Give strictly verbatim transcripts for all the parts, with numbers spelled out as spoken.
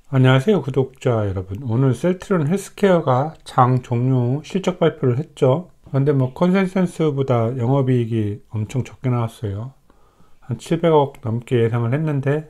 안녕하세요 구독자 여러분. 오늘 셀트리온 헬스케어가 장 종료 실적 발표를 했죠. 그런데 뭐 컨센서스보다 영업이익이 엄청 적게 나왔어요. 한 칠백억 넘게 예상을 했는데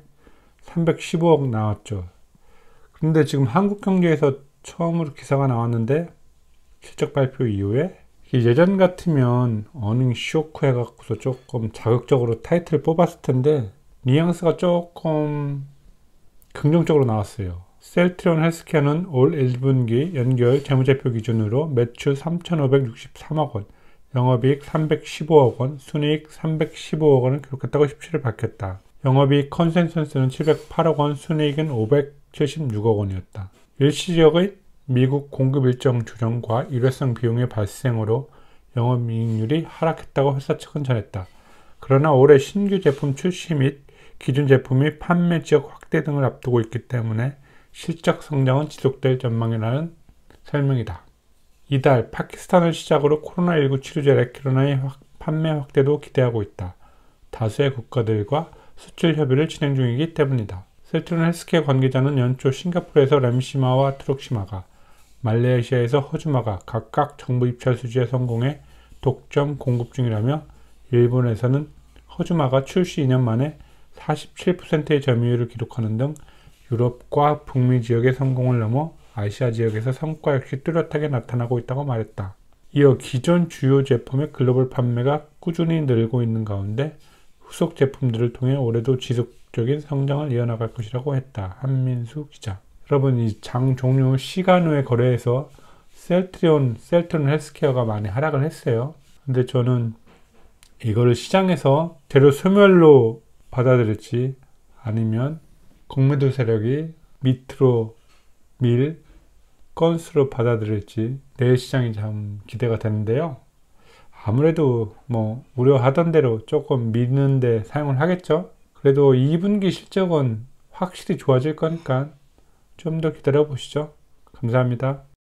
삼백십오억 나왔죠. 그런데 지금 한국경제에서 처음으로 기사가 나왔는데 실적 발표 이후에 예전 같으면 어닝 쇼크 해갖고서 조금 자극적으로 타이틀을 뽑았을 텐데 뉘앙스가 조금 긍정적으로 나왔어요. 셀트리온 헬스케어는 올 일 분기 연결 재무제표 기준으로 매출 삼천오백육십삼억 원, 영업이익 삼백십오억 원, 순이익 삼백십오억 원을 기록했다고 십칠일 밝혔다. 영업이익 컨센서스는 칠백팔억 원, 순이익은 오백칠십육억 원이었다. 일시적인 미국 공급 일정 조정과 일회성 비용의 발생으로 영업이익률이 하락했다고 회사 측은 전했다. 그러나 올해 신규 제품 출시 및 기존 제품이 판매 지역 확대 등을 앞두고 있기 때문에 실적 성장은 지속될 전망이라는 설명이다. 이달 파키스탄을 시작으로 코로나십구 치료제 레큐로나의 판매 확대도 기대하고 있다. 다수의 국가들과 수출 협의를 진행 중이기 때문이다. 셀트리온 헬스케어 관계자는 연초 싱가포르에서 램시마와 트룩시마가, 말레이시아에서 허즈마가 각각 정부 입찰 수주에 성공해 독점 공급 중이라며 일본에서는 허즈마가 출시 이 년 만에 사십칠 퍼센트의 점유율을 기록하는 등 유럽과 북미 지역의 성공을 넘어 아시아 지역에서 성과 역시 뚜렷하게 나타나고 있다고 말했다. 이어 기존 주요 제품의 글로벌 판매가 꾸준히 늘고 있는 가운데 후속 제품들을 통해 올해도 지속적인 성장을 이어나갈 것이라고 했다. 한민수 기자. 여러분, 이 장 종료 시간 외 거래에서 셀트리온, 셀트리온 헬스케어가 많이 하락을 했어요. 근데 저는 이거를 시장에서 재료 소멸로 받아들일지 아니면 공매도 세력이 밑으로 밀 건수로 받아들일지 내일 시장이 참 기대가 되는데요. 아무래도 뭐 우려하던 대로 조금 미는데 사용을 하겠죠. 그래도 이 분기 실적은 확실히 좋아질 거니까 좀 더 기다려 보시죠. 감사합니다.